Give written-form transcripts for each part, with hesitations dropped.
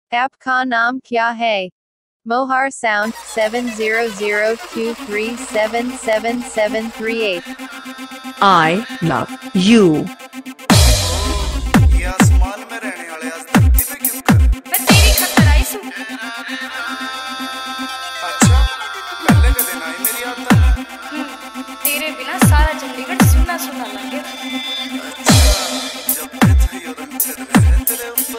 App का नाम क्या है? Mohar sound 70023777738. I love you. ये आसमान में रहने वाले आज धरती पे क्यों कर? मैं तेरी खातिर आई हूँ। अच्छा, पहले का दिन आई मेरी याद था। तेरे बिना सारा चंडीगढ़ सुना सुना लगे। अच्छा, जब मैं थी और रंग चढ़ रहे तेरे ऊपर।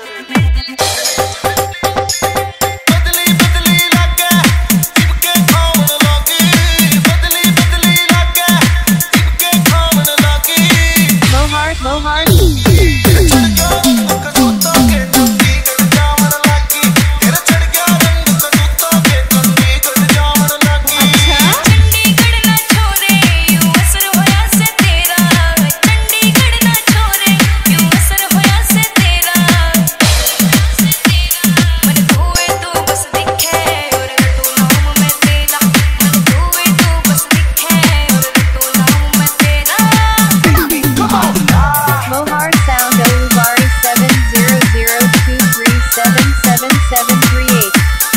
बदली बदली लागे, चिपके खावन लागे। बदली बदली लागे, चिपके खावन लागे। Mohar, Mohar. Mohar sound Olubari 70023777738.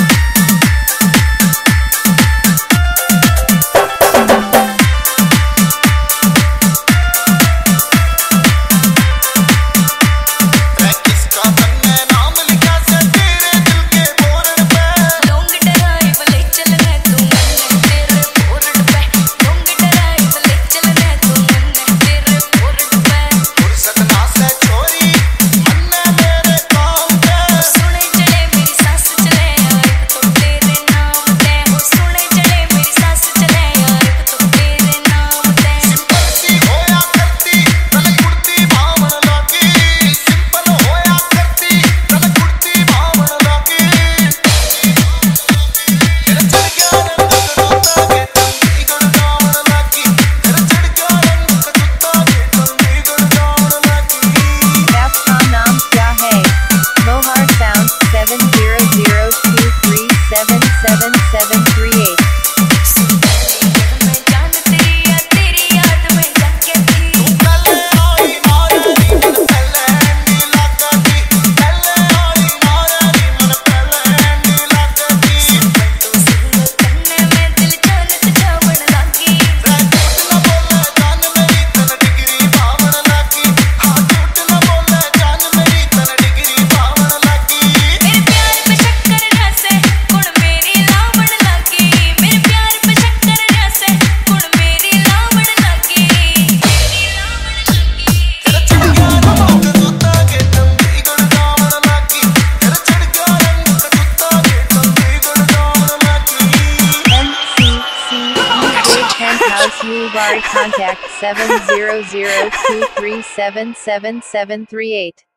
Mohar sound 70023777738. House Ulubari contact 70023777738.